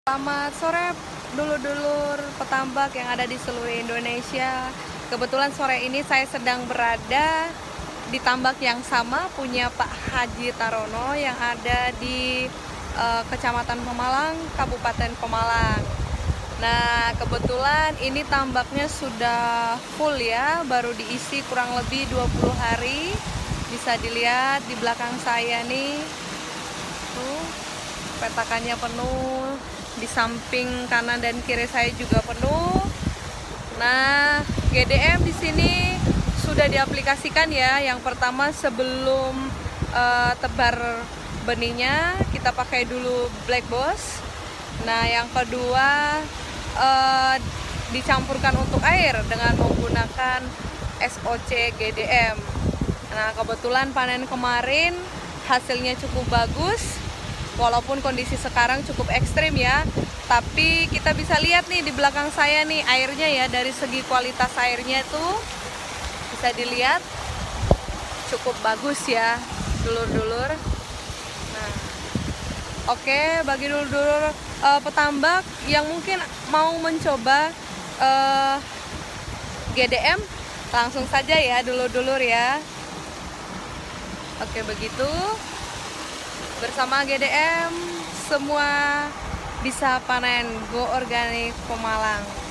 Selamat sore dulur-dulur petambak yang ada di seluruh Indonesia. Kebetulan sore ini saya sedang berada di tambak yang sama punya Pak Haji Tarono yang ada di Kecamatan Pemalang, Kabupaten Pemalang. Nah, kebetulan ini tambaknya sudah full ya, baru diisi kurang lebih 20 hari. Bisa dilihat di belakang saya nih. Tuh, petakannya penuh. Di samping kanan dan kiri saya juga penuh. Nah, GDM di sini sudah diaplikasikan ya. Yang pertama sebelum tebar benihnya kita pakai dulu Black Boss. Nah, yang kedua dicampurkan untuk air dengan menggunakan SOC GDM. Nah, kebetulan panen kemarin hasilnya cukup bagus. Walaupun kondisi sekarang cukup ekstrim ya, tapi kita bisa lihat nih di belakang saya nih airnya ya, dari segi kualitas airnya itu bisa dilihat cukup bagus ya dulur-dulur. Nah, oke, bagi dulur-dulur petambak yang mungkin mau mencoba GDM, langsung saja ya dulur-dulur ya. Oke, begitu. Bersama GDM semua bisa panen. Go Organik Pemalang.